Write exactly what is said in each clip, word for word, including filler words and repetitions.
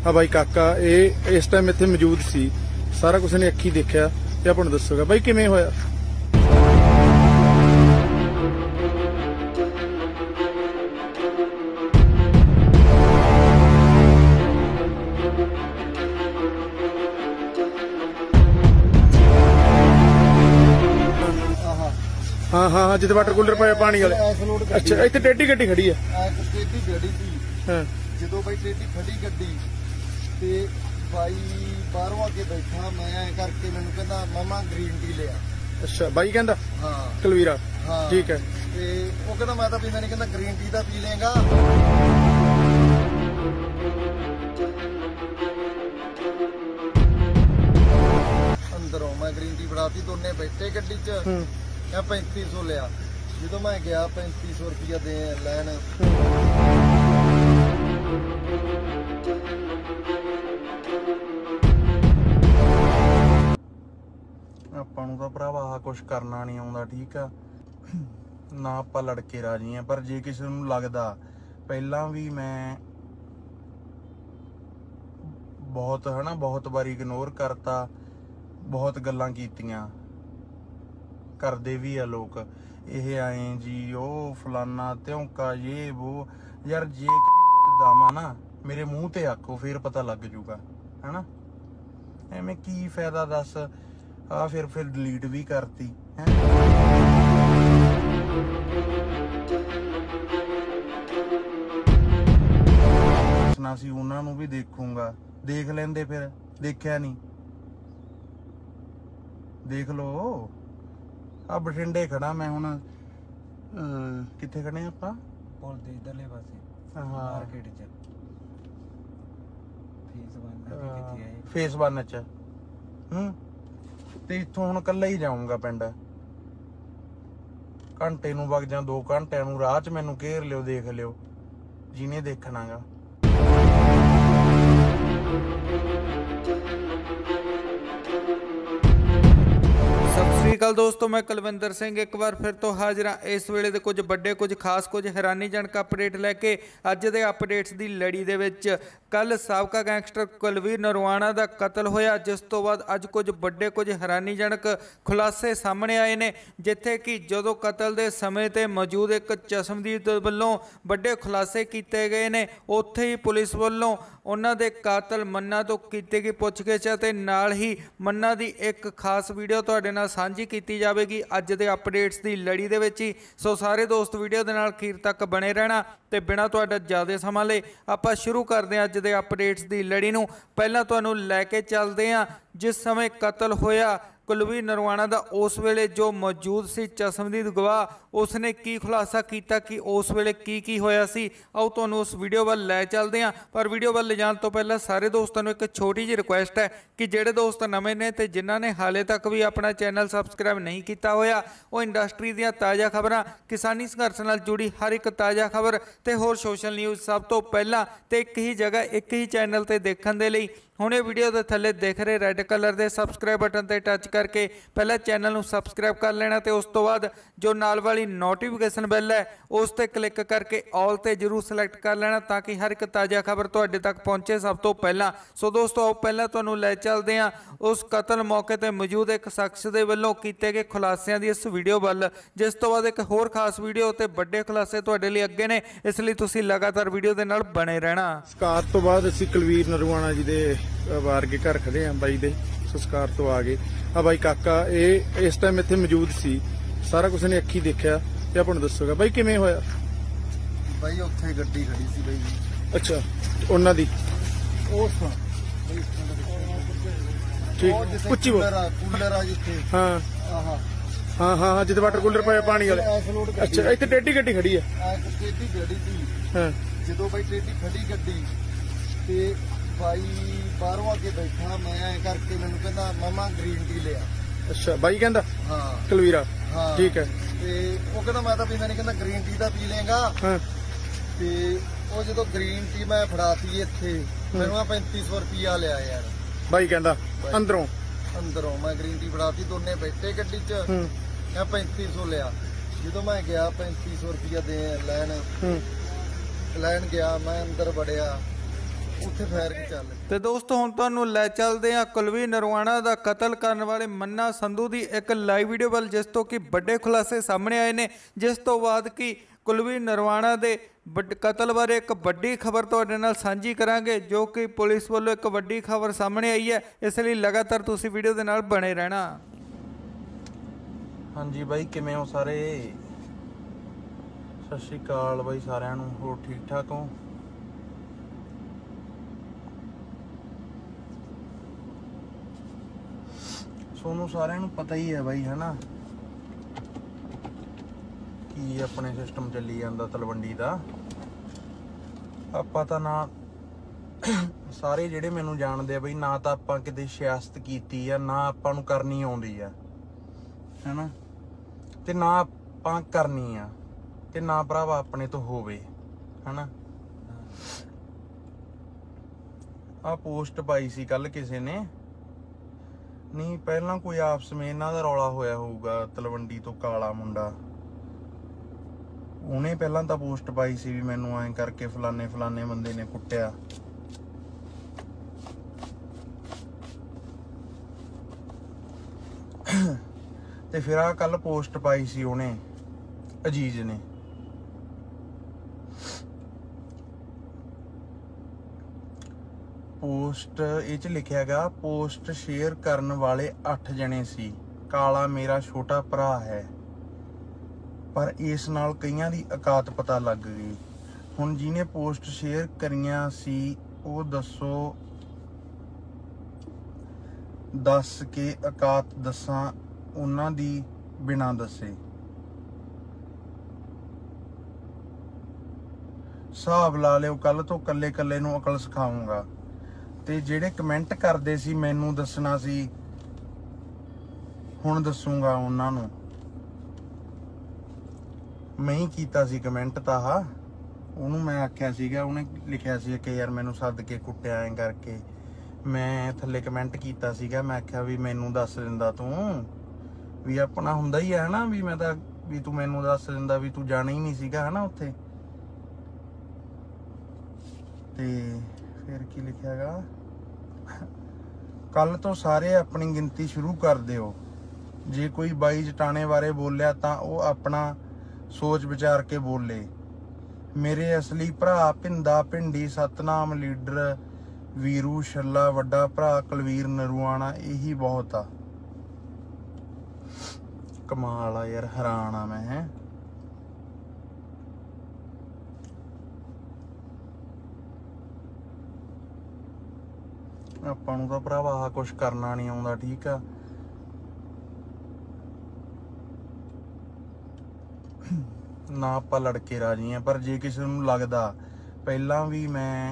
ਆ ਬਾਈ ਕਾਕਾ ਇਹ ਇਸ ਟਾਈਮ ਇੱਥੇ ਮੌਜੂਦ ਸੀ, ਸਾਰਾ ਕੁਝ ਨੇ ਅੱਖੀ ਦੇਖਿਆ ਤੇ ਆਪਾਂ ਨੂੰ ਦੱਸੋਗਾ ਬਾਈ ਕਿਵੇਂ ਹੋਇਆ। हाँ हाँ हाँ जिते वाटर कूलर पाया पानी वाले। अच्छा इतने टेढ़ी गड्डी खड़ी है। टेढ़ी गड्डी थी जो भाई टेढ़ी खड़ी गड्डी ते भाई बाहरों आके बैठा मैं करके मैंने कहना मामा ग्रीन टी लिया। अच्छा भाई कहता हाँ कलवीरा हाँ ठीक है ते वो कहना मैं तो पीना नहीं, कहना ग्रीन टी तो पी लेगा। अंदरों मैं ग्रीन टी फड़ाती, दोने बैठे गड्डी च मैं पैंती सौ लिया। जो मैं गया पैंती सौ रुपया दे लैन ਆਪਾਂ ਨੂੰ ਤਾਂ ਭਰਾਵਾ ਆਹ ਕੁਛ ਕਰਨਾ ਨਹੀਂ ਆਉਂਦਾ, ਠੀਕ ਆ ਨਾ ਆਪਾਂ ਲੜਕੇ ਰਾਜੀ ਆ। ਪਰ ਜੇ ਕਿਸੇ ਨੂੰ ਲੱਗਦਾ, ਪਹਿਲਾਂ ਵੀ ਮੈਂ ਬਹੁਤ ਹਨਾ ਬਹੁਤ ਵਾਰੀ ਇਗਨੋਰ ਕਰਤਾ, ਬਹੁਤ ਗੱਲਾਂ ਕੀਤੀਆਂ, ਕਰਦੇ ਵੀ ਆ ਲੋਕ ਇਹ ਆਏ ਜੀ ਉਹ ਫਲਾਨਾ ਧਿਉਂਕਾ ਇਹ ਉਹ। ਯਾਰ ਜੇ ਕਦੀ ਦਾਮਾ ਨਾ ਮੇਰੇ ਮੂੰਹ ਤੇ ਆਖੋ ਫਿਰ ਪਤਾ ਲੱਗ ਜੂਗਾ ਹਨਾ, ਐਵੇਂ ਕੀ ਫਾਇਦਾ ਦੱਸ। ਆ ਫਿਰ ਫਿਰ ਡਿਲੀਟ ਵੀ ਕਰਤੀ ਹੈ। ਸੁਣਾ ਸੀ ਉਹਨਾਂ ਨੂੰ ਵੀ ਦੇਖੂੰਗਾ, ਦੇਖ ਲੈਂਦੇ, ਫਿਰ ਦੇਖਿਆ ਨਹੀਂ। ਦੇਖ ਲੋ ਆ ਬਠਿੰਡੇ ਖੜਾ ਮੈਂ ਹੁਣ, ਕਿੱਥੇ ਖੜੇ ਆਪਾਂ? ਪੁਲ ਦੇ ਇਧਰਲੇ ਪਾਸੇ ਹਾਂ ਮਾਰਕੀਟ ਚ ਫੇਸ ਵਨ ਕਿੱਥੇ ਹੈ? ਫੇਸ ਵਨ ਚ ਹੂੰ। ਤੇ ਇੱਥੋਂ ਹੁਣ ਕੱਲਾ ਹੀ ਜਾਊਂਗਾ ਪਿੰਡ, ਘੰਟੇ ਨੂੰ ਵਗ ਜਾਂ ਦੋ ਘੰਟਿਆਂ ਨੂੰ ਰਾਹ ਚ ਮੈਨੂੰ ਘੇਰ ਲਿਓ, ਦੇਖ ਲਿਓ ਜਿਹਨੇ ਦੇਖਣਾਗਾ। ਸਤਿ ਸ੍ਰੀ ਅਕਾਲ ਦੋਸਤੋ, ਮੈਂ ਕੁਲਵਿੰਦਰ ਸਿੰਘ ਇੱਕ ਵਾਰ ਫਿਰ ਤੋਂ ਹਾਜ਼ਰ ਹਾਂ ਇਸ ਵੇਲੇ ਦੇ ਕੁਝ ਵੱਡੇ, ਕੁਝ ਖਾਸ, ਕੁਝ ਹੈਰਾਨੀਜਨਕ ਅਪਡੇਟ ਲੈ ਕੇ। ਅੱਜ ਦੇ ਅਪਡੇਟਸ ਦੀ ਲੜੀ ਦੇ ਵਿੱਚ ਕੱਲ ਸਾਬਕਾ ਗੈਂਗਸਟਰ ਕੁਲਵੀਰ ਨਰਵਾਣਾ ਦਾ ਕਤਲ ਹੋਇਆ, ਜਿਸ ਤੋਂ ਬਾਅਦ ਅੱਜ ਕੁਝ ਵੱਡੇ, ਕੁਝ ਹੈਰਾਨੀਜਨਕ ਖੁਲਾਸੇ ਸਾਹਮਣੇ ਆਏ ਨੇ, ਜਿੱਥੇ ਕਿ ਜਦੋਂ ਕਤਲ ਦੇ ਸਮੇਂ ਤੇ ਮੌਜੂਦ ਇੱਕ ਚਸ਼ਮਦੀਦ ਵੱਲੋਂ ਵੱਡੇ ਖੁਲਾਸੇ ਕੀਤੇ ਗਏ ਨੇ, ਉੱਥੇ ਹੀ ਪੁਲਿਸ ਵੱਲੋਂ ਉਹਨਾਂ ਦੇ ਕਾਤਲ ਮੰਨਾ ਤੋਂ ਕੀਤੀ ਗਈ ਪੁੱਛਗਿੱਛ ਅਤੇ ਨਾਲ ਹੀ ਮੰਨਾ ਦੀ ਇੱਕ ਖਾਸ ਵੀਡੀਓ ਤੁਹਾਡੇ ਨਾਲ ਸਾਂਝੀ ਕੀਤੀ ਜਾਵੇਗੀ ਅੱਜ ਦੇ ਅਪਡੇਟਸ ਦੀ ਲੜੀ ਦੇ ਵਿੱਚ ਹੀ। ਸੋ ਸਾਰੇ ਦੋਸਤ ਵੀਡੀਓ ਦੇ ਨਾਲ ਅਖੀਰ ਤੱਕ ਬਣੇ ਰਹਿਣਾ ਤੇ ਬਿਨਾਂ ਤੁਹਾਡਾ ਜ਼ਿਆਦਾ ਸਮਾਂ ਲਏ ਆਪਾਂ ਸ਼ੁਰੂ ਕਰਦੇ ਹਾਂ ਅੱਜ ਦੇ ਅਪਡੇਟਸ ਦੀ ਲੜੀ ਨੂੰ। ਪਹਿਲਾਂ ਤੁਹਾਨੂੰ ਲੈ ਕੇ ਚੱਲਦੇ ਹਾਂ ਜਿਸ ਸਮੇਂ ਕਤਲ ਹੋਇਆ ਕੁਲਵੀਰ ਨਰਵਾਣਾ ਦਾ, ਉਸ ਵੇਲੇ ਜੋ ਮੌਜੂਦ ਸੀ ਚਸ਼ਮਦੀਦ ਗਵਾਹ, ਉਸਨੇ ਕੀ ਖੁਲਾਸਾ ਕੀਤਾ ਕਿ ਉਸ ਵੇਲੇ ਕੀ ਕੀ ਹੋਇਆ ਸੀ। ਆਓ ਤੁਹਾਨੂੰ ਉਸ ਵੀਡੀਓ ਵੱਲ ਲੈ ਚੱਲਦੇ ਹਾਂ। ਪਰ ਵੀਡੀਓ ਵੱਲ ਲੈ ਜਾਣ ਤੋਂ ਪਹਿਲਾਂ ਸਾਰੇ ਦੋਸਤਾਂ ਨੂੰ ਇੱਕ ਛੋਟੀ ਜਿਹੀ ਰਿਕੁਐਸਟ ਹੈ ਕਿ ਜਿਹੜੇ ਦੋਸਤ ਨਵੇਂ ਨੇ ਤੇ ਜਿਨ੍ਹਾਂ ਨੇ ਹਾਲੇ ਤੱਕ ਵੀ ਆਪਣਾ ਚੈਨਲ ਸਬਸਕ੍ਰਾਈਬ ਨਹੀਂ ਕੀਤਾ ਹੋਇਆ, ਉਹ ਇੰਡਸਟਰੀ ਦੀਆਂ ਤਾਜ਼ਾ ਖਬਰਾਂ, ਕਿਸਾਨੀ ਸੰਘਰਸ਼ ਨਾਲ ਜੁੜੀ ਹਰ ਇੱਕ ਤਾਜ਼ਾ ਖਬਰ ਤੇ ਹੋਰ ਸੋਸ਼ਲ ਨਿਊਜ਼ ਸਭ ਤੋਂ ਪਹਿਲਾਂ ਤੇ ਇੱਕ ਹੀ ਜਗ੍ਹਾ ਇੱਕ ਹੀ ਚੈਨਲ ਤੇ ਦੇਖਣ ਦੇ ਲਈ ਹੁਣੇ ਵੀਡੀਓ ਦੇ ਥੱਲੇ ਦਿਖ ਰਹੇ ਰੈੱਡ ਕਲਰ ਦੇ ਸਬਸਕ੍ਰਾਈਬ ਬਟਨ ਤੇ ਟੱਚ ਕਰਕੇ ਪਹਿਲਾਂ ਚੈਨਲ ਨੂੰ ਸਬਸਕ੍ਰਾਈਬ ਕਰ ਲੈਣਾ ਤੇ ਉਸ ਤੋਂ ਬਾਅਦ ਜੋ ਨਾਲ ਵਾਲੀ ਨੋਟੀਫਿਕੇਸ਼ਨ ਬੈਲ ਹੈ ਉਸ ਤੇ ਕਲਿੱਕ ਕਰਕੇ ਆਲ ਤੇ ਜ਼ਰੂਰ ਸਿਲੈਕਟ ਕਰ ਲੈਣਾ ਤਾਂ ਕਿ ਹਰ ਇੱਕ ਤਾਜ਼ਾ ਖਬਰ ਤੁਹਾਡੇ ਤੱਕ ਪਹੁੰਚੇ ਸਭ ਤੋਂ ਪਹਿਲਾਂ। ਸੋ ਦੋਸਤੋ ਆਓ ਪਹਿਲਾਂ ਤੁਹਾਨੂੰ ਲੈ ਚੱਲਦੇ ਹਾਂ ਉਸ ਕਤਲ ਮੌਕੇ ਤੇ ਮੌਜੂਦ ਇੱਕ ਸ਼ਖਸ ਦੇ ਵੱਲੋਂ ਕੀਤੇ ਗਏ ਖੁਲਾਸਿਆਂ ਦੀ ਇਸ ਵੀਡੀਓ ਵੱਲ, ਜਿਸ ਤੋਂ ਬਾਅਦ ਇੱਕ ਹੋਰ ਖਾਸ ਵੀਡੀਓ ਤੇ ਵੱਡੇ ਖੁਲਾਸੇ ਤੁਹਾਡੇ ਲਈ ਅੱਗੇ ਨੇ, ਇਸ ਲਈ ਤੁਸੀਂ ਲਗਾਤਾਰ ਵੀਡੀਓ ਦੇ ਨਾਲ ਬਣੇ ਰਹਿਣਾ। ਸੰਸਕਾਰ ਤੋਂ ਬਾਅਦ ਅਸੀਂ ਕੁਲਵੀਰ ਨਰਵਾਣਾ ਜੀ ਦੇ ਵਾਰਗੇ ਘਰ ਖੜੇ ਆ, ਬਾਈ ਦੇ ਸੰਸਕਾਰ ਤੋਂ ਆ ਗਏ। ਆ ਬਾਈ ਕਾਕਾ ਇਹ ਇਸ ਟਾਈਮ ਇੱਥੇ ਮੌਜੂਦ ਸੀ, ਸਾਰਾ ਕੁਝ ਨੇ ਅੱਖੀ ਦੇਖਿਆ ਤੇ ਆਪਾਂ ਨੂੰ ਦੱਸੋਗਾ ਬਾਈ ਕਿਵੇਂ ਹੋਇਆ। ਬਾਈ ਉੱਥੇ ਗੱਡੀ ਖੜੀ ਸੀ ਬਾਈ ਜੀ। ਅੱਛਾ ਉਹਨਾਂ ਦੀ ਉਸ ਠੀਕ ਉੱਚੀ ਬੋਲ। ਕੂਲਰ ਆ ਜਿੱਥੇ ਹਾਂ ਆਹਾ ਹਾਂ ਹਾਂ ਜਿਤੇ ਵਾਟਰ ਕੂਲਰ ਪਾਇਆ ਪਾਣੀ ਵਾਲੇ। ਅੱਛਾ ਇੱਥੇ ਟੇਢੀ ਗੱਡੀ ਖੜੀ ਹੈ। ਟੇਢੀ ਗੱਡੀ ਸੀ ਹਾਂ ਜਦੋਂ ਬਾਈ ਟੇਢੀ ਖੜੀ ਗੱਡੀ ਤੇ ਭਾਈ ਬਾਹਰੋਂ ਆਕੇ ਬੈਠਾ ਮੈਂ ਕਰਕੇ ਮੈਨੂੰ ਕਹਿੰਦਾ ਮਾਮਾ ਗ੍ਰੀਨ ਟੀ ਲਿਆ। ਅੱਛਾ ਬਾਈ ਕਹਿੰਦਾ ਹਾਂ ਕਲਵੀਰਾ ਹਾਂ ਠੀਕ ਹੈ ਤੇ ਉਹ ਕਹਿੰਦਾ ਮੈਂ ਤਾਂ ਪੀਂਦਾ ਨਹੀਂ, ਕਹਿੰਦਾ ਗ੍ਰੀਨ ਟੀ ਤਾਂ ਪੀ ਲੇਗਾ। ਹਾਂ ਤੇ ਉਹ ਜਦੋਂ ਗ੍ਰੀਨ ਟੀ ਮੈਂ ਫੜਾਤੀ ਇੱਥੇ ਮੈਨੂੰ ਆ ਪੈਂਤੀ ਸੌ ਰੁਪਇਆ ਲਿਆ ਯਾਰ। ਬਾਈ ਕਹਿੰਦਾ ਅੰਦਰੋਂ ਅੰਦਰੋਂ ਮੈਂ ਗ੍ਰੀਨ ਟੀ ਫੜਾਤੀ, ਦੋਨੇ ਬੈਠੇ ਗੱਡੀ ਚ ਮੈਂ ਪੈਂਤੀ ਸੌ ਲਿਆ। ਜਦੋਂ ਮੈਂ ਗਿਆ ਪੈਂਤੀ ਸੌ ਰੁਪਇਆ ਦੇ ਲੈਣ ਲੈਣ ਗਿਆ, ਮੈਂ ਅੰਦਰ ਵੜਿਆ ਉੱਥੇ ਫਾਇਰ ਕੀ ਚੱਲ ਤੇ ਦੋਸਤੋ ਹੁਣ ਤੁਹਾਨੂੰ ਲੈ ਚੱਲਦੇ ਹਾਂ ਕੁਲਵੀਰ ਨਰਵਾਣਾ ਦਾ ਕਤਲ ਕਰਨ ਵਾਲੇ ਮੰਨਾ ਸੰਧੂ ਦੀ ਇੱਕ ਲਾਈਵ ਵੀਡੀਓ ਵੱਲ, ਜਿਸ ਤੋਂ ਕਿ ਵੱਡੇ ਖੁਲਾਸੇ ਸਾਹਮਣੇ ਆਏ ਨੇ, ਜਿਸ ਤੋਂ ਬਾਅਦ ਕਿ ਕੁਲਵੀਰ ਨਰਵਾਣਾ ਦੇ ਕਤਲ ਬਾਰੇ ਇੱਕ ਵੱਡੀ ਖਬਰ ਤੁਹਾਡੇ ਨਾਲ ਸਾਂਝੀ ਕਰਾਂਗੇ, ਜੋ ਕਿ ਪੁਲਿਸ ਵੱਲੋਂ ਇੱਕ ਵੱਡੀ ਖਬਰ ਸਾਹਮਣੇ ਆਈ ਹੈ। ਇਸ ਲਈ ਲਗਾਤਾਰ ਤੁਸੀਂ ਵੀਡੀਓ ਦੇ ਨਾਲ ਬਣੇ ਰਹਿਣਾ। ਹਾਂਜੀ ਬਾਈ, ਕਿਵੇਂ ਹੋ ਸਾਰੇ? ਸਤਿ ਸ਼੍ਰੀ ਅਕਾਲ ਬਾਈ ਸਾਰਿਆਂ ਨੂੰ। ਹੋਰ ਠੀਕ ਠਾਕ ਹੋ? ਤੁਹਾਨੂੰ ਸਾਰਿਆਂ ਨੂੰ ਪਤਾ ਹੀ ਹੈ ਬਾਈ, ਹਨਾ ਕੀ ਆਪਣੇ ਸਿਸਟਮ ਚੱਲੀ ਜਾਂਦਾ ਤਲਵੰਡੀ ਦਾ। ਆਪਾਂ ਤਾਂ ਨਾ ਸਾਰੇ ਜਿਹੜੇ ਮੈਨੂੰ ਜਾਣਦੇ ਆ ਬਈ, ਨਾ ਤਾਂ ਆਪਾਂ ਕਿਤੇ ਸਿਆਸਤ ਕੀਤੀ ਆ, ਨਾ ਆਪਾਂ ਨੂੰ ਕਰਨੀ ਆਉਂਦੀ ਆ, ਹੈਨਾ, ਤੇ ਨਾ ਆਪਾਂ ਕਰਨੀ ਆ, ਤੇ ਨਾ ਭਰਾਵਾ ਆਪਣੇ ਤੋਂ ਹੋਵੇ, ਹਨਾ। ਆ ਪੋਸਟ ਪਾਈ ਸੀ ਕੱਲ ਕਿਸੇ ਨੇ, ਨਹੀਂ ਪਹਿਲਾਂ ਕੋਈ ਆਪਸ ਵਿੱਚ ਇਹਨਾਂ ਦਾ ਰੌਲਾ ਹੋਇਆ ਹੋਊਗਾ, ਤਲਵੰਡੀ ਤੋਂ ਕਾਲਾ ਮੁੰਡਾ, ਉਹਨੇ ਪਹਿਲਾਂ ਤਾਂ ਪੋਸਟ ਪਾਈ ਸੀ ਵੀ ਮੈਨੂੰ ਐਂ ਕਰਕੇ ਫਲਾਨੇ ਫਲਾਨੇ ਬੰਦੇ ਨੇ ਕੁੱਟਿਆ। ਤੇ ਫਿਰ ਆ ਕੱਲ ਪੋਸਟ ਪਾਈ ਸੀ ਉਹਨੇ, ਅਜੀਜ਼ ਨੇ। ਪੋਸਟ ਇਹ ਚ ਲਿਖਿਆ ਗਾ, ਪੋਸਟ ਸ਼ੇਅਰ ਕਰਨ ਵਾਲੇ ਅੱਠ ਜਣੇ ਸੀ, ਕਾਲਾ ਮੇਰਾ ਛੋਟਾ ਭਰਾ ਹੈ, ਪਰ ਇਸ ਨਾਲ ਕਈਆਂ ਦੀ ਔਕਾਤ ਪਤਾ ਲੱਗ ਗਈ। ਹੁਣ ਜਿਹਨੇ ਪੋਸਟ ਸ਼ੇਅਰ ਕਰੀਆਂ ਸੀ ਉਹ ਦੱਸੋ, ਦੱਸ ਕੇ ਔਕਾਤ ਦੱਸਾਂ ਉਹਨਾਂ ਦੀ ਬਿਨਾਂ ਦੱਸੇ। ਹਿਸਾਬ ਲਾ ਲਿਓ, ਕੱਲ ਤੋਂ ਕੱਲੇ ਕੱਲੇ ਨੂੰ ਅਕਲ ਸਿਖਾਉਂਗਾ। ਤੇ ਜਿਹੜੇ ਕਮੈਂਟ ਕਰਦੇ ਸੀ ਮੈਨੂੰ ਦੱਸਣਾ ਸੀ, ਹੁਣ ਦੱਸੂਗਾ ਉਹਨਾਂ ਨੂੰ। ਮੈਂ ਹੀ ਕੀਤਾ ਸੀ ਕਮੈਂਟ ਤਾਂ, ਹਾਂ ਉਹਨੂੰ ਮੈਂ ਆਖਿਆ ਸੀਗਾ, ਉਹਨੇ ਲਿਖਿਆ ਸੀ ਕਿ ਯਾਰ ਮੈਨੂੰ ਸੱਦ ਕੇ ਕੁੱਟਿਆ ਐਂ ਕਰਕੇ। ਮੈਂ ਥੱਲੇ ਕਮੈਂਟ ਕੀਤਾ ਸੀਗਾ, ਮੈਂ ਆਖਿਆ ਵੀ ਮੈਨੂੰ ਦੱਸ ਦਿੰਦਾ ਤੂੰ, ਵੀ ਆਪਣਾ ਹੁੰਦਾ ਹੀ ਹੈ ਨਾ, ਵੀ ਮੈਂ ਤਾਂ ਵੀ ਤੂੰ ਮੈਨੂੰ ਦੱਸ ਦਿੰਦਾ, ਵੀ ਤੂੰ ਜਾਣਾ ਹੀ ਨਹੀਂ ਸੀਗਾ, ਹਨਾ ਉੱਥੇ। ਤੇ ਫਿਰ ਕੀ ਲਿਖਿਆ ਗਾ, ਕੱਲ ਤੋਂ ਸਾਰੇ ਆਪਣੀ ਗਿਣਤੀ ਸ਼ੁਰੂ ਕਰ ਦਿਓ। ਜੇ ਕੋਈ ਬਾਈ ਜਟਾਣੇ ਬਾਰੇ ਬੋਲਿਆ ਤਾਂ ਉਹ ਆਪਣਾ ਸੋਚ ਵਿਚਾਰ ਕੇ ਬੋਲੇ। ਮੇਰੇ ਅਸਲੀ ਭਰਾ ਭਿੰਦਾ ਭਿੰਡੀ ਸਤਨਾਮ ਲੀਡਰ ਵੀਰੂ ਛੱਲਾ, ਵੱਡਾ ਭਰਾ ਕੁਲਵੀਰ ਨਰਵਾਣਾ, ਇਹੀ ਬਹੁਤ ਆ। ਕਮਾਲ ਆ ਯਾਰ, ਹੈਰਾਨ ਆ ਮੈਂ। ਹੈ ਆਪਾਂ ਨੂੰ ਤਾਂ ਭਰਾਵਾ ਆਹ ਕੁਛ ਕਰਨਾ ਨਹੀਂ ਆਉਂਦਾ, ਠੀਕ ਆ। ਨਾ ਆਪਾਂ ਲੜ ਕੇ ਰਾਜੀ ਆ, ਪਰ ਜੇ ਕਿਸੇ ਨੂੰ ਲੱਗਦਾ, ਪਹਿਲਾਂ ਵੀ ਮੈਂ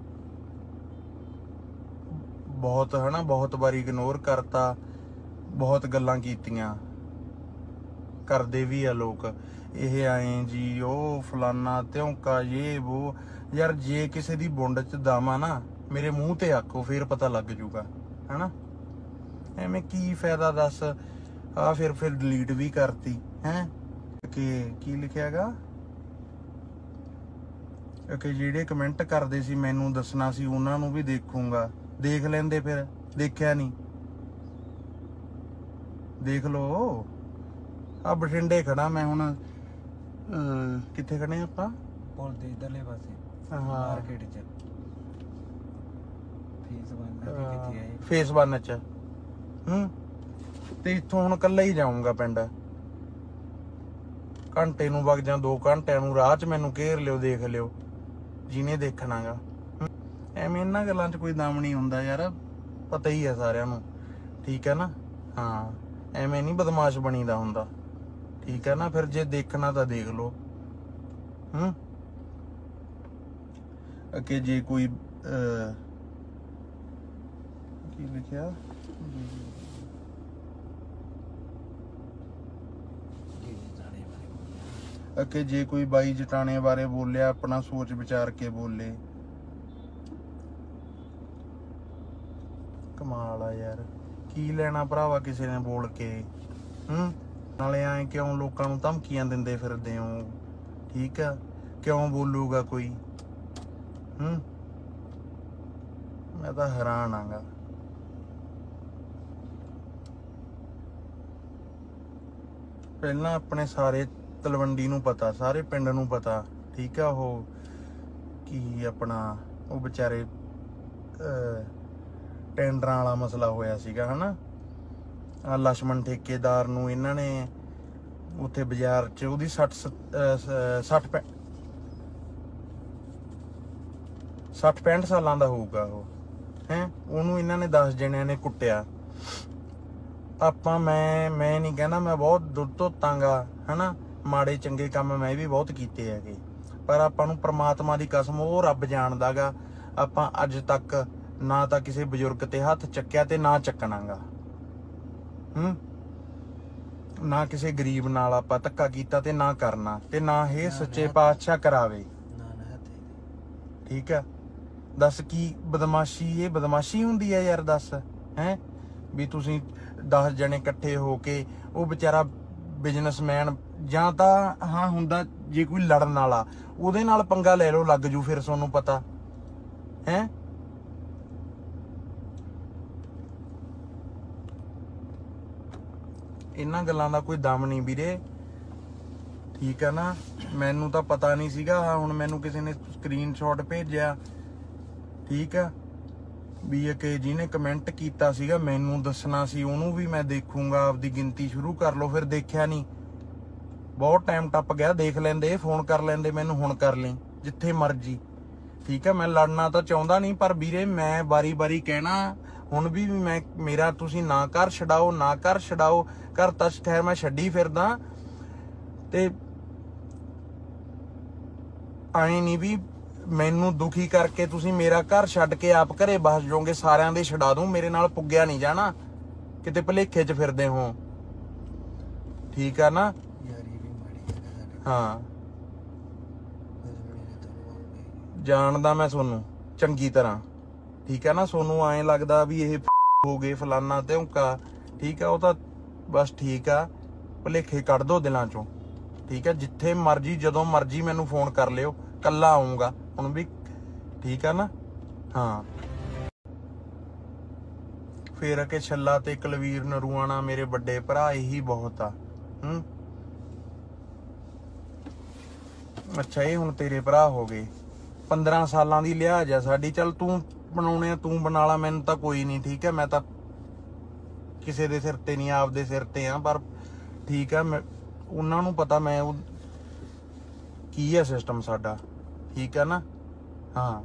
ਬਹੁਤ ਹਨਾ ਬਹੁਤ ਵਾਰੀ ਇਗਨੋਰ ਕਰਤਾ, ਬਹੁਤ ਗੱਲਾਂ ਕੀਤੀਆਂ, ਕਰਦੇ ਵੀ ਆ ਲੋਕ, ਇਹ ਐਂ ਜੀ ਉਹ ਫਲਾਨਾ ਤਿਉਂਕਾ ਇਹ ਵੋ। ਯਾਰ ਜੇ ਕਿਸੇ ਦੀ ਬੁੰਡ ਚ ਦਮ ਆ ਨਾ, ਮੇਰੇ ਮੂੰਹ ਤੇ ਆਖੋ, ਫੇਰ ਪਤਾ ਲੱਗ ਜੂਗਾ, ਹਨਾ। ਐਵੇਂ ਕੀ ਫਾਇਦਾ ਦੱਸ। ਆ ਫਿਰ ਫਿਰ ਡਿਲੀਟ ਵੀ ਕਰਤੀ ਹੈ ਕਿ ਕੀ ਲਿਖਿਆ ਗਾ ਕਿ ਜਿਹੜੇ ਕਮੈਂਟ ਕਰਦੇ ਸੀ ਮੈਨੂੰ ਦੱਸਣਾ ਸੀ ਉਹਨਾਂ ਨੂੰ ਵੀ ਦੇਖੂੰਗਾ। ਦੇਖ ਲੈਂਦੇ, ਫਿਰ ਦੇਖਿਆ ਨਹੀਂ। ਦੇਖ ਲੋ, ਆ ਬਠਿੰਡੇ ਖੜਾ ਮੈਂ ਹੁਣ। ਕਿੱਥੇ ਖੜੇ ਆਪਾਂ? ਪੁਲ ਦੇ ਇਧਰਲੇ ਪਾਸੇ, ਹਾਂ ਮਾਰਕੀਟ ਚ, ਫੇਸ ਵਨ ਕਿੱਥੇ ਹੈ? ਫੇਸ ਵਨ ਚ। ਹੂੰ, ਤੇ ਇੱਥੋਂ ਹੁਣ ਕੱਲਾ ਹੀ ਜਾਊਂਗਾ ਪਿੰਡ। ਘੰਟੇ ਨੂੰ ਵਗ ਜਾਂ ਦੋ ਘੰਟਿਆਂ ਨੂੰ ਰਾਹ ਚ ਮੈਨੂੰ ਘੇਰ ਲਿਓ, ਦੇਖ ਲਿਓ ਜਿਹਨੇ ਦੇਖਣਾਗਾ। ਐਵੇਂ ਇਹਨਾਂ ਗੱਲਾਂ ਚ ਕੋਈ ਦਮ ਨਹੀਂ ਹੁੰਦਾ ਯਾਰ, ਪਤਾ ਹੀ ਹੈ ਸਾਰਿਆਂ ਨੂੰ, ਠੀਕ ਹੈ ਨਾ। ਹਾਂ, ਐਵੇਂ ਨਹੀਂ ਬਦਮਾਸ਼ ਬਣੀਦਾ ਹੁੰਦਾ, ਠੀਕ ਹੈ ਨਾ। ਫਿਰ ਜੇ ਦੇਖਣਾ ਤਾਂ ਦੇਖ ਲਓ। ਹੂੰ, ਕਿ ਜੇ ਕੋਈ ਕੀ ਲਿਖਿਆ, ਕਿ ਜੇ ਕੋਈ ਬਾਈ ਜਟਾਣੇ ਬਾਰੇ ਬੋਲਿਆ ਆਪਣਾ ਸੋਚ ਵਿਚਾਰ ਕੇ ਬੋਲੇ। ਕਮਾਲ ਆ ਯਾਰ, ਕੀ ਲੈਣਾ ਭਰਾਵਾ ਕਿਸੇ ਨੇ ਬੋਲ ਕੇ। ਹੂੰ, ਨਾਲੇ ਐਂ ਕਿਉਂ ਲੋਕਾਂ ਨੂੰ ਧਮਕੀਆਂ ਦਿੰਦੇ ਫਿਰਦੇ ਹੋ, ਠੀਕ ਆ? ਕਿਉਂ ਬੋਲੂਗਾ ਕੋਈ? ਹੂੰ, ਮੈਂ ਤਾਂ ਹੈਰਾਨ ਆਂਗਾ। ਪਹਿਲਾਂ ਆਪਣੇ ਸਾਰੇ ਤਲਵੰਡੀ ਨੂੰ ਪਤਾ, ਸਾਰੇ ਪਿੰਡ ਨੂੰ ਪਤਾ, ਠੀਕ ਆ। ਉਹ ਕੀ ਆਪਣਾ ਉਹ ਵਿਚਾਰੇ ਟੈਂਡਰਾਂ ਵਾਲਾ ਮਸਲਾ ਹੋਇਆ ਸੀਗਾ ਹਨਾ, ਆ ਲਛਮਣ ਠੇਕੇਦਾਰ ਨੂੰ ਇਹਨਾਂ ਨੇ ਉੱਥੇ ਬਾਜ਼ਾਰ 'ਚ ਉਹਦੀ ਸੱਠ ਸੱਠ ਸੱਠ ਪੈਂਹਠ ਸਾਲਾਂ ਦਾ ਹੋਊਗਾ ਉਹ ਹੈ, ਉਹਨੂੰ ਇਹਨਾਂ ਨੇ ਦਸ ਜਣਿਆਂ ਨੇ ਕੁੱਟਿਆ। ਆਪਾਂ ਮੈਂ ਮੈਂ ਨਹੀਂ ਕਹਿੰਦਾ ਮੈਂ ਬਹੁਤ ਦੁੱਧ ਧੋਤਾਂਗਾ ਹਨਾ, ਮਾੜੇ ਚੰਗੇ ਕੰਮ ਮੈਂ ਵੀ ਬਹੁਤ ਕੀਤੇ ਹੈਗੇ, ਪਰ ਆਪਾਂ ਨੂੰ ਪ੍ਰਮਾਤਮਾ ਦੀ ਕਸਮ ਉਹ ਰੱਬ ਜਾਣਦਾਗਾ, ਆਪਾਂ ਅੱਜ ਤੱਕ ਨਾ ਤਾਂ ਕਿਸੇ ਬਜ਼ੁਰਗ ਤੇ ਹੱਥ ਚੱਕਿਆ ਤੇ ਨਾ ਚੱਕਣਾਗਾ। ਹੂੰ ਨਾ ਕਿਸੇ ਗਰੀਬ ਨਾਲ ਆਪਾਂ ਧੱਕਾ ਕੀਤਾ ਤੇ ਨਾ ਕਰਨਾ, ਤੇ ਨਾ ਇਹ ਸੱਚੇ ਪਾਤਸ਼ਾਹ ਕਰਾਵੇ। ਠੀਕ ਆ, ਦੱਸ ਕੀ ਬਦਮਾਸ਼ੀ, ਇਹ ਬਦਮਾਸ਼ੀ ਹੁੰਦੀ ਹੈ ਯਾਰ? ਦੱਸ ਹੈ ਵੀ ਤੁਸੀਂ ਦਸ ਜਣੇ ਇਕੱਠੇ ਹੋ ਕੇ, ਉਹ ਵਿਚਾਰਾ ਬਿਜ਼ਨਸਮੈਨ ਜਾਂ ਤਾਂ ਹਾਂ ਹੁੰਦਾ ਜੇ ਕੋਈ ਲੜਨ ਵਾਲਾ, ਉਹਦੇ ਨਾਲ ਪੰਗਾ ਲੈ ਲਓ, ਲੱਗ ਜੂ ਫਿਰ ਤੁਹਾਨੂੰ ਪਤਾ ਹੈ। ਇਹਨਾਂ ਗੱਲਾਂ ਦਾ ਕੋਈ ਦਮ ਨਹੀਂ ਵੀਰੇ, ਠੀਕ ਆ ਨਾ। ਮੈਨੂੰ ਤਾਂ ਪਤਾ ਨਹੀਂ ਸੀਗਾ, ਹੁਣ ਮੈਨੂੰ ਕਿਸੇ ਨੇ ਸਕਰੀਨਸ਼ਾਟ ਭੇਜਿਆ, ਠੀਕ ਆ, ਵੀ ਇਹ ਕਿ ਜਿਹਨੇ ਕਮੈਂਟ ਕੀਤਾ ਸੀਗਾ ਮੈਨੂੰ ਦੱਸਣਾ ਸੀ, ਉਹਨੂੰ ਵੀ ਮੈਂ ਦੇਖੂੰਗਾ, ਆਪਦੀ ਗਿਣਤੀ ਸ਼ੁਰੂ ਕਰ ਲਓ। ਫਿਰ ਦੇਖਿਆ ਨਹੀਂ, ਬਹੁਤ ਟਾਈਮ ਟੱਪ ਗਿਆ, ਦੇਖ ਲੈਂਦੇ, ਫੋਨ ਕਰ ਲੈਂਦੇ ਮੈਨੂੰ, ਹੁਣ ਕਰ ਲਈ ਜਿੱਥੇ ਮਰਜੀ, ਠੀਕ ਆ। ਮੈਂ ਲੜਨਾ ਤਾਂ ਚਾਹੁੰਦਾ ਨਹੀਂ, ਪਰ ਵੀਰੇ ਮੈਂ ਬਾਰੀ ਬਾਰੀ ਕਹਿਣਾ ਹੁਣ ਵੀ ਮੈਂ ਮੇਰਾ ਤੁਸੀਂ ਨਾ ਘਰ ਛਡਾਓ, ਨਾ ਘਰ ਛਡਾਓ, ਘਰ ਤਾਂ ਠਹਿਰ ਮੈਂ ਛੱਡੀ ਫਿਰਦਾ, ਤੇ ਆਏ ਨਹੀਂ ਵੀ ਮੈਨੂੰ ਦੁਖੀ ਕਰਕੇ ਤੁਸੀਂ ਮੇਰਾ ਘਰ ਛੱਡ ਕੇ ਆਪ ਘਰੇ ਬਸ ਜਾਓਗੇ, ਸਾਰਿਆਂ ਦੇ ਛਡਾ ਦੂੰ, ਮੇਰੇ ਨਾਲ ਪੁੱਗਿਆ ਨਹੀਂ ਜਾਣਾ, ਕਿਤੇ ਭੁਲੇਖੇ 'ਚ ਫਿਰਦੇ ਹੋ, ਠੀਕ ਆ ਨਾ। ਹਾਂ ਜਾਣਦਾ ਮੈਂ ਤੁਹਾਨੂੰ ਚੰਗੀ ਤਰ੍ਹਾਂ, ਠੀਕ ਆ ਨਾ। ਤੁਹਾਨੂੰ ਐਂ ਲੱਗਦਾ ਵੀ ਇਹ ਹੋ ਗਏ ਫਲਾਨਾ ਧਿਉਂਕਾ, ਠੀਕ ਆ, ਉਹ ਤਾਂ ਬਸ ਠੀਕ ਆ, ਭੁਲੇਖੇ ਕੱਢ ਦੋ ਦਿਲਾਂ ਚੋਂ, ਠੀਕ ਆ। ਜਿੱਥੇ ਮਰਜੀ ਜਦੋਂ ਮਰਜੀ ਮੈਨੂੰ ਫੋਨ ਕਰ ਲਿਓ, ਕੱਲਾ ਆਉਂਗਾ ਹੁਣ ਵੀ, ਠੀਕ ਆ ਨਾ। ਹਾਂ ਫੇਰ ਕਿ ਛੱਲਾ ਤੇ ਕੁਲਵੀਰ ਨਰੂਆਣਾ ਮੇਰੇ ਵੱਡੇ ਭਰਾ, ਇਹੀ ਬਹੁਤ ਆ। ਹੂੰ ਅੱਛਾ, ਇਹ ਹੁਣ ਤੇਰੇ ਭਰਾ ਹੋ ਗਏ, ਪੰਦਰਾਂ ਸਾਲਾਂ ਦੀ ਲਿਹਾਜ਼ ਆ ਸਾਡੀ। ਚੱਲ ਤੂੰ ਬਣਾਉਣੇ ਆ ਤੂੰ ਬਣਾ ਲਾ, ਮੈਨੂੰ ਤਾਂ ਕੋਈ ਨਹੀਂ, ਠੀਕ ਹੈ। ਮੈਂ ਤਾਂ ਕਿਸੇ ਦੇ ਸਿਰ ਤੇ ਨਹੀਂ, ਆਪਦੇ ਸਿਰ ਤੇ ਆ, ਪਰ ਠੀਕ ਆ, ਮੈਂ ਉਹਨਾਂ ਨੂੰ ਪਤਾ ਮੈਂ ਉਹ ਕੀ ਹੈ ਸਿਸਟਮ ਸਾਡਾ, ਠੀਕ ਹੈ ਨਾ। ਹਾਂ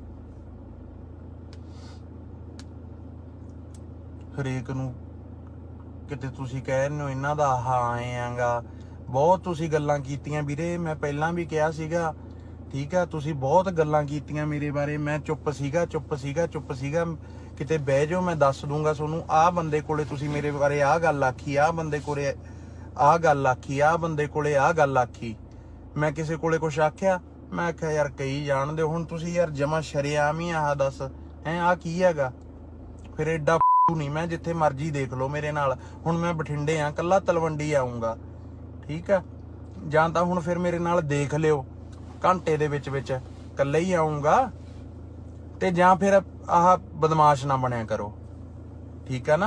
ਹਰੇਕ ਨੂੰ ਕਿਤੇ ਤੁਸੀਂ ਕਹਿ ਰਹੇ ਹੋ ਇਹਨਾਂ ਦਾ ਆਹ ਆਏ ਆਂਗਾ, ਬਹੁਤ ਤੁਸੀਂ ਗੱਲਾਂ ਕੀਤੀਆਂ ਵੀਰੇ, ਮੈਂ ਪਹਿਲਾਂ ਵੀ ਕਿਹਾ ਸੀਗਾ, ਠੀਕ ਆ। ਤੁਸੀਂ ਬਹੁਤ ਗੱਲਾਂ ਕੀਤੀਆਂ ਮੇਰੇ ਬਾਰੇ, ਮੈਂ ਚੁੱਪ ਸੀਗਾ ਚੁੱਪ ਸੀਗਾ ਚੁੱਪ ਸੀਗਾ ਕਿਤੇ ਬਹਿ ਜਾਓ, ਮੈਂ ਦੱਸ ਦੂੰਗਾ ਤੁਹਾਨੂੰ, ਆਹ ਬੰਦੇ ਕੋਲੇ ਤੁਸੀਂ ਮੇਰੇ ਬਾਰੇ ਆਹ ਗੱਲ ਆਖੀ, ਆਹ ਬੰਦੇ ਕੋਲੇ ਆਹ ਗੱਲ ਆਖੀ, ਆਹ ਬੰਦੇ ਕੋਲੇ ਆਹ ਗੱਲ ਆਖੀ। ਮੈਂ ਕਿਸੇ ਕੋਲੇ ਕੁਛ ਆਖਿਆ? ਮੈਂ ਆਖਿਆ ਯਾਰ ਕਈ ਜਾਣਦੇ, ਹੁਣ ਤੁਸੀਂ ਯਾਰ ਜਮਾ ਸ਼ਰੇਆਮ ਹੀ ਆਹ ਦੱਸ ਹੈ ਆਹ ਕੀ ਹੈਗਾ? ਫਿਰ ਏਡਾ ਨਹੀਂ, ਮੈਂ ਜਿੱਥੇ ਮਰਜ਼ੀ ਦੇਖ ਲਓ ਮੇਰੇ ਨਾਲ, ਹੁਣ ਮੈਂ ਬਠਿੰਡੇ ਆ, ਕੱਲਾ ਤਲਵੰਡੀ ਆਊਂਗਾ, ਠੀਕ ਆ। ਜਾਂ ਤਾਂ ਹੁਣ ਫਿਰ ਮੇਰੇ ਨਾਲ ਦੇਖ ਲਿਓ, ਘੰਟੇ ਦੇ ਵਿੱਚ ਵਿੱਚ ਕੱਲਾ ਹੀ ਆਊਂਗਾ, ਤੇ ਜਾਂ ਫਿਰ ਆਹ ਬਦਮਾਸ਼ ਨਾ ਬਣਿਆ ਕਰੋ, ਠੀਕ ਆ ਨਾ।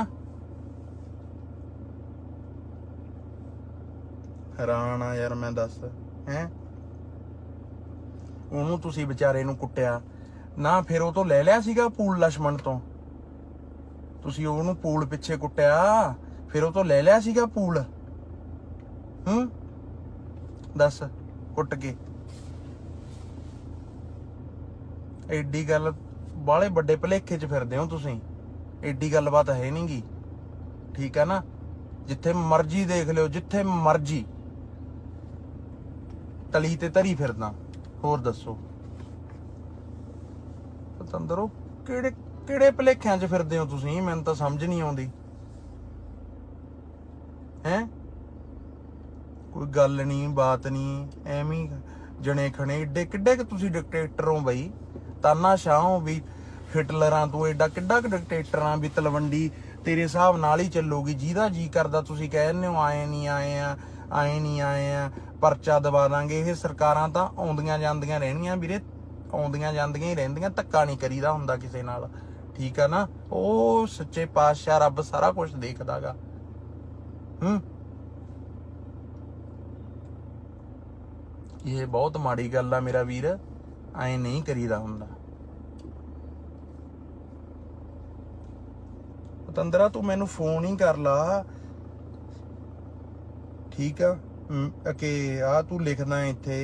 ਹੈਰਾਨ ਆ ਯਾਰ ਮੈਂ, ਦੱਸ ਹੈ ਉਹਨੂੰ ਤੁਸੀਂ ਵਿਚਾਰੇ ਨੂੰ ਕੁੱਟਿਆ ਨਾ, ਫਿਰ ਉਹ ਤੋਂ ਲੈ ਲਿਆ ਸੀਗਾ ਪੂਲ ਲਛਮਣ ਤੋਂ, ਤੁਸੀਂ ਉਹਨੂੰ ਪੂਲ ਪਿੱਛੇ ਕੁੱਟਿਆ, ਫਿਰ ਉਹ ਤੋਂ ਲੈ ਲਿਆ ਸੀਗਾ ਪੂਲ। ਹੂੰ ਦੱਸ, ਕੁੱਟ ਕੇ ਐਡੀ ਗੱਲ, ਬਾਹਲੇ ਵੱਡੇ ਭੁਲੇਖੇ 'ਚ ਫਿਰਦੇ ਹੋ ਤੁਸੀਂ, ਐਡੀ ਗੱਲਬਾਤ ਹੈ ਨੀ ਗੀ, ਠੀਕ ਆ ਨਾ। ਜਿੱਥੇ ਮਰਜ਼ੀ ਦੇਖ ਲਿਓ, ਜਿੱਥੇ ਮਰਜ਼ੀ ਤਲੀ ਤੇ ਧਰੀ ਫਿਰਦਾ। ਹੋਰ ਦੱਸੋ ਪਤੰਦਰੋ, ਕਿਹੜੇ ਕਿਹੜੇ ਭੁਲੇਖਿਆਂ 'ਚ ਫਿਰਦੇ ਹੋ ਤੁਸੀਂ? ਮੈਨੂੰ ਤਾਂ ਸਮਝ ਨਹੀਂ ਆਉਂਦੀ ਹੈ। ਕੋਈ ਗੱਲ ਨਹੀਂ, ਬਾਤ ਨਹੀਂ, ਐਵੇਂ ਜਣੇ ਖਣੇ ਏਡੇ ਕਿੱਡੇ ਕਿ ਤੁਸੀਂ ਡਿਕਟੇਟਰ ਹੋ ਬਈ, ਤਾਨਾਸ਼ਾਹ ਹੋ ਵੀ, ਹਿਟਲਰਾਂ ਤੋਂ ਏਡਾ ਕਿੱਡਾ ਕਿ ਡਿਕਟੇਟਰ ਆ ਵੀ ਤਲਵੰਡੀ ਤੇਰੇ ਹਿਸਾਬ ਨਾਲ ਹੀ ਚੱਲੂਗੀ, ਜਿਹਦਾ ਜੀ ਕਰਦਾ ਤੁਸੀਂ ਕਹਿ ਦਿੰਦੇ ਹੋ ਆਏ ਨਹੀਂ ਆਏ ਆ, ਆਏ ਨਹੀਂ ਆਏ ਆ, ਪਰਚਾ ਦਵਾ ਦਾਂਗੇ। ਇਹ ਸਰਕਾਰਾਂ ਤਾਂ ਆਉਂਦੀਆਂ ਜਾਂਦੀਆਂ ਰਹਿਣੀਆਂ ਵੀਰੇ, ਆਉਂਦੀਆਂ ਜਾਂਦੀਆਂ ਹੀ ਰਹਿੰਦੀਆਂ, ਧੱਕਾ ਨਹੀਂ ਕਰੀਦਾ ਹੁੰਦਾ ਕਿਸੇ ਨਾਲ, ठीक है ना। ओ सच्चे पातशाह रब सारा कुछ देखदा गा। हूं ये बहुत माड़ी गल आ मेरा वीर, ऐ नहीं करीदा हुंदा। पतंदरा तू मैनू फोन ही कर ला, ठीक है कि आ तू लिखदा इत्थे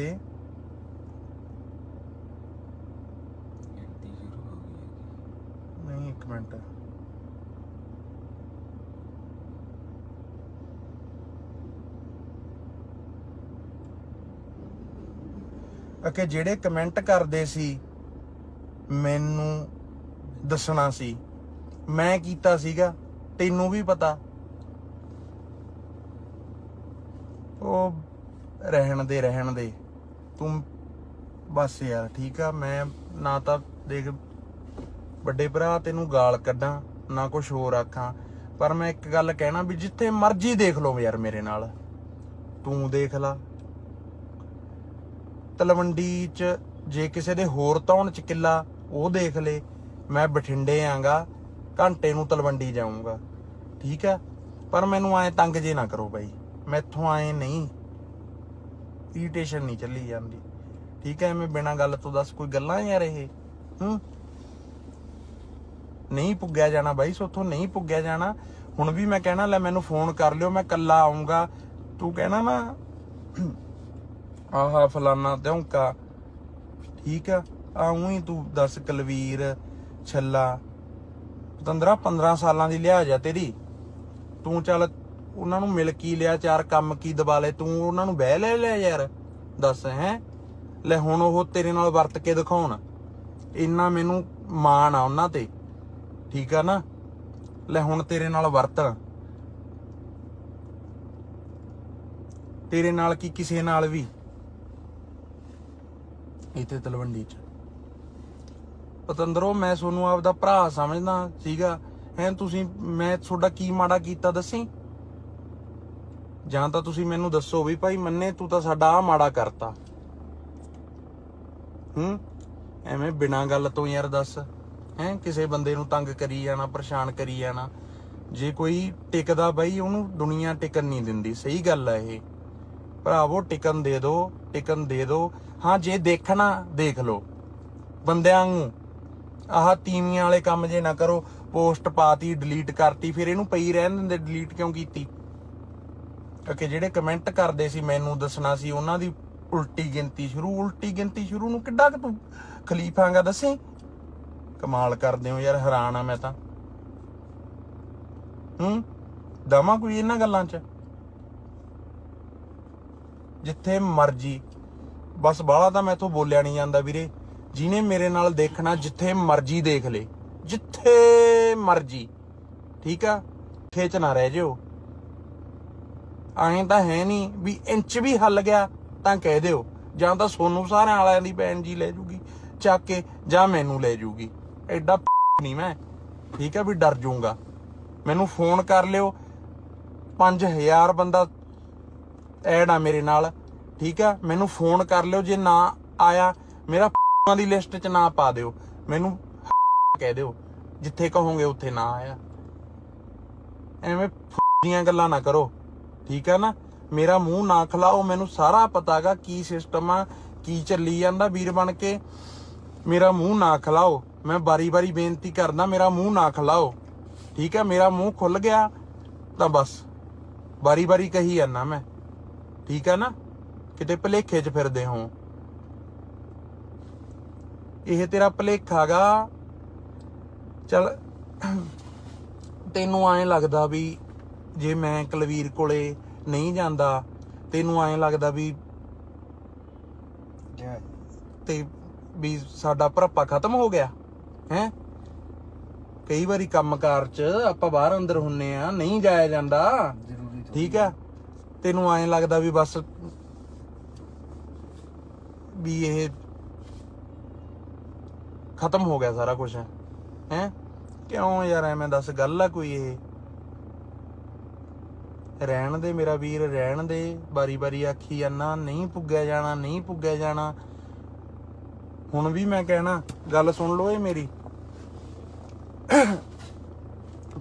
नहीं। एक मिनट अके जेड़े कमेंट करदे सी मैनू दसना सी, मैं कीता सीगा, तेनू भी पता। ओ रहन दे रहन दे तू बस यार, ठीक आ। मैं ना तो देख बड़े भरा तेनू गाल कड्डां ना कुछ होर आखां, पर मैं एक गल कहना भी जिथे मर्जी देख लो यार मेरे नाल, तू देख ला तलवंडी च जे किसे दे होर धौन च किला वो देख ले। मैं बठिंडे आंगा, घंटे नूं तलवंडी जाऊंगा, ठीक है। पर मैनू आए तंग जे ना करो बई, मैथों आए नहीं, इरीटेशन नहीं चली जाती, ठीक है। मैं बिना गल तो दस कोई गल्लां यार ये हूं नहीं पुग्या जाना बई, सोथों नहीं पुग्या जाना। हुण भी मैं कहना लै मैनू फोन कर लियो, मैं कल्ला आऊंगा। तू कहना ना आहा फलाना त्योंका, ठीक है। आऊं ही तू दस कलवीर छला पतंदरा पंद्रह सालां दी लिहाज आ तेरी। तू चल उन्हां नूं मिल की लिया, चार कम की दबा ले, तू उन्हां नूं बह ले लिया यार, दस है ले। हुण ओह तेरे नाल वरत के दिखाउण, इन्ना मैनू माण आ उन्हां ते, ठीक है ना। ले हुण तेरे नाल वरतण, तेरे नाल की किसे नाल भी इत्थे तलवंडी च। पतंदरो मैं सोनू आपदा भरा समझदा सीगा, हैं तुसीं मैं तुहाडा की माड़ा कीता दसी, जां तां तुसीं मैनू दस्सो भी भाई मन्ने तू तां साडा आ माड़ा करता। हूं एवें बिना गल तो यार दस हैं किसे बंदे नूं तंग करी जाना, परेशान करी जाना। जे कोई टिकदा बई ओनू दुनिया टिकन नहीं दिंदी, सही गल है ये भरावो, टिकन दे दो, टिकन दे दो। हाँ जे देखना देख लो बंदियां वांगू, आह तीवियां वाले काम जे ना करो। पोस्ट पाती डिलीट करती, फिर इनू पई रहन दिंदे, डिलीट क्यों कीती? क्योंकि जेडे कमेंट करदे सी मैनू दसना सी उन्हां दी उल्टी गिनती शुरू, उल्टी गिनती शुरू नूं किड्डा कि तू खलीफांगा दसी। कमाल करदे हो यार, हैरान आ मैं तां। हूं दमा कोई इन्हां गल्लां च जिथे मर्जी, बस बाला तां मैथों बोलिया नहीं जांदा वीरे। जिन्हें मेरे नाल देखना जिथे मर्जी देख ले, जिथे मर्जी, ठीक है। खेच ना रह जाओ, आए तां है नहीं भी इंच भी हल गया तां कह दिओ, जां तां सोनू सारे वालियां दी भैन जी लै जूगी चक के, जां मैनू लै जूगी। एडा नहीं मैं, ठीक है, भी डर जाऊंगा। मैनू फोन कर लियो, पांच हजार बंदा ऐड आ मेरे नाल, ठीक है। मैनू फोन कर लियो, जे ना आया मेरा दी लिस्ट च ना पा दिओ, मैनू कह दिओ, जिथे कहोगे उत्थे ना आया। एवें दियां गल्लां ना करो, ठीक है ना। मेरा मूँह ना खिलाओ, मैनू सारा पता गा की सिस्टम आ, की चली जांदा। वीर बन के मेरा मूँह ना खिलाओ, मैं बारी बारी बेनती करदा, मेरा मूँह ना खिलाओ, ठीक है। मेरा मूँह खुल गया तो बस बारी बारी कही जाना मैं, ठीक है ना। किते भुलेखे च फिरदे हो, यह तेरा भुलेखा गा। चल तेनू आए लगदा भी जे मैं कलवीर कोले नहीं जांदा, तेनू आए लगदा भी ते भी साडा भरप्पा खत्म हो गया है। कई बारी काम कार च आपां बाहर अंदर हुन्ने आ, नहीं जाया जांदा, ठीक है। तेनू आए लगदा भी बस भी ये खत्म हो गया सारा कुछ है, हैं? क्यों यार एवें दस गल आ कोई? ये रहन दे मेरा वीर, रहन दे। बारी बारी आखी जाना नहीं पुग्या जाना, नहीं पुग्या जाना। हुण भी मैं कहना, गल सुन लो ये मेरी,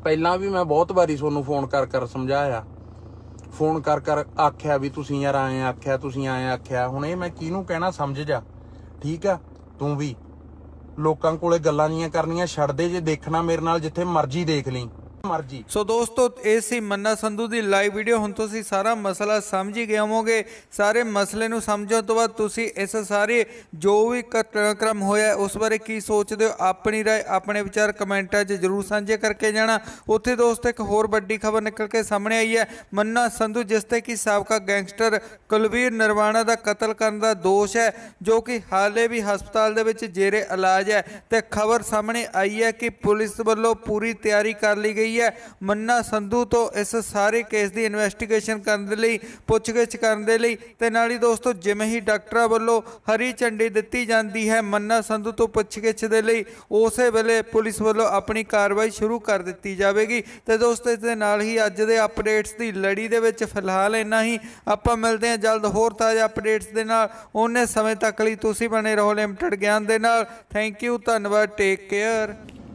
ਪਹਿਲਾਂ ਵੀ ਮੈਂ ਬਹੁਤ ਵਾਰੀ ਤੁਹਾਨੂੰ ਫੋਨ ਕਰ ਕਰ ਸਮਝਾਇਆ, ਫੋਨ ਕਰ ਕਰ ਆਖਿਆ ਵੀ ਤੁਸੀਂ ਯਾਰ ਆਏ ਆਖਿਆ, ਤੁਸੀਂ ਆਏ ਆਖਿਆ। ਹੁਣ ਇਹ ਮੈਂ ਕਿਹਨੂੰ ਕਹਿਣਾ, ਸਮਝ ਜਾ, ਠੀਕ ਆ। ਤੂੰ ਵੀ ਲੋਕਾਂ ਕੋਲੇ ਗੱਲਾਂ ਜੀਆਂ ਕਰਨੀਆਂ ਛੱਡ ਦੇ। ਜੇ ਦੇਖਣਾ ਮੇਰੇ ਨਾਲ ਜਿੱਥੇ ਮਰਜ਼ੀ ਦੇਖ ਲਈ, ਮਰਜ਼ੀ। ਸੋ ਦੋਸਤੋ, ਇਹ ਸੀ ਮੰਨਾ ਸੰਧੂ ਦੀ ਲਾਈਵ ਵੀਡੀਓ। ਹੁਣ ਤੁਸੀਂ ਸਾਰਾ ਮਸਲਾ ਸਮਝ ਹੀ ਗਏ ਹੋਵੋਗੇ। ਸਾਰੇ ਮਸਲੇ ਨੂੰ ਸਮਝਣ ਤੋਂ ਬਾਅਦ ਤੁਸੀਂ ਇਸ ਸਾਰੇ ਜੋ ਵੀ ਘਟਨਾਕ੍ਰਮ ਹੋਇਆ ਉਸ ਬਾਰੇ ਕੀ ਸੋਚਦੇ ਹੋ, ਆਪਣੀ ਰਾਏ, ਆਪਣੇ ਵਿਚਾਰ ਕਮੈਂਟਾਂ 'ਚ ਜ਼ਰੂਰ ਸਾਂਝੇ ਕਰਕੇ ਜਾਣਾ। ਉੱਥੇ ਦੋਸਤੋ ਇੱਕ ਹੋਰ ਵੱਡੀ ਖਬਰ ਨਿਕਲ ਕੇ ਸਾਹਮਣੇ ਆਈ ਹੈ। ਮੰਨਾ ਸੰਧੂ, ਜਿਸ ਤੇ ਕਿ ਸਾਬਕਾ ਗੈਂਗਸਟਰ ਕੁਲਵੀਰ ਨਰਵਾਣਾ ਦਾ ਕਤਲ ਕਰਨ ਦਾ ਦੋਸ਼ ਹੈ, ਜੋ ਕਿ ਹਾਲੇ ਵੀ ਹਸਪਤਾਲ ਦੇ ਵਿੱਚ ਜੇਰੇ ਇਲਾਜ ਹੈ। ਤੇ ਖਬਰ ਸਾਹਮਣੇ ਆਈ ਹੈ ਕਿ ਪੁਲਿਸ ਵੱਲੋਂ ਪੂਰੀ ਤਿਆਰੀ ਕਰ ਲਈ ਗਈ ਹੈ ਮੰਨਾ ਸੰਧੂ ਤੋਂ ਇਸ ਸਾਰੇ ਕੇਸ ਦੀ ਇਨਵੈਸਟੀਗੇਸ਼ਨ ਕਰਨ ਦੇ ਲਈ, ਪੁੱਛਗਿੱਛ ਕਰਨ ਦੇ ਲਈ। ਤੇ ਨਾਲ ਹੀ ਦੋਸਤੋ, ਜਿਵੇਂ ਹੀ ਡਾਕਟਰਾਂ ਵੱਲੋਂ ਹਰੀ ਝੰਡੀ ਦਿੱਤੀ ਜਾਂਦੀ ਹੈ ਮੰਨਾ ਸੰਧੂ ਤੋਂ ਪੁੱਛਗਿੱਛ ਦੇ ਲਈ, ਉਸੇ ਵੇਲੇ ਪੁਲਿਸ ਵੱਲੋਂ ਆਪਣੀ ਕਾਰਵਾਈ ਸ਼ੁਰੂ ਕਰ ਦਿੱਤੀ ਜਾਵੇਗੀ। ਤੇ ਦੋਸਤੋ, ਇਸ ਦੇ ਨਾਲ ਹੀ ਅੱਜ ਦੇ ਅਪਡੇਟਸ ਦੀ ਲੜੀ ਦੇ ਵਿੱਚ ਫਿਲਹਾਲ ਇੰਨਾ ਹੀ। ਆਪਾਂ ਮਿਲਦੇ ਹਾਂ ਜਲਦ ਹੋਰ ਤਾਜ਼ਾ ਅਪਡੇਟਸ ਦੇ ਨਾਲ। ਉਹਨੇ ਸਮੇਂ ਤੱਕ ਲਈ ਤੁਸੀਂ ਬਣੇ ਰਹੋ ਲਿਮਟਿਡ ਗਿਆਨ ਦੇ ਨਾਲ। ਥੈਂਕ ਯੂ, ਧੰਨਵਾਦ, ਟੇਕ ਕੇਅਰ।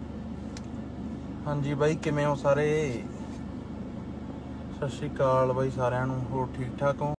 ਹਾਂਜੀ ਬਾਈ, ਕਿਵੇਂ ਹੋ ਸਾਰੇ? ਸਤਿ ਸ਼੍ਰੀ ਅਕਾਲ ਬਾਈ ਸਾਰਿਆਂ ਨੂੰ। ਹੋਰ ਠੀਕ ਠਾਕ ਹੋ?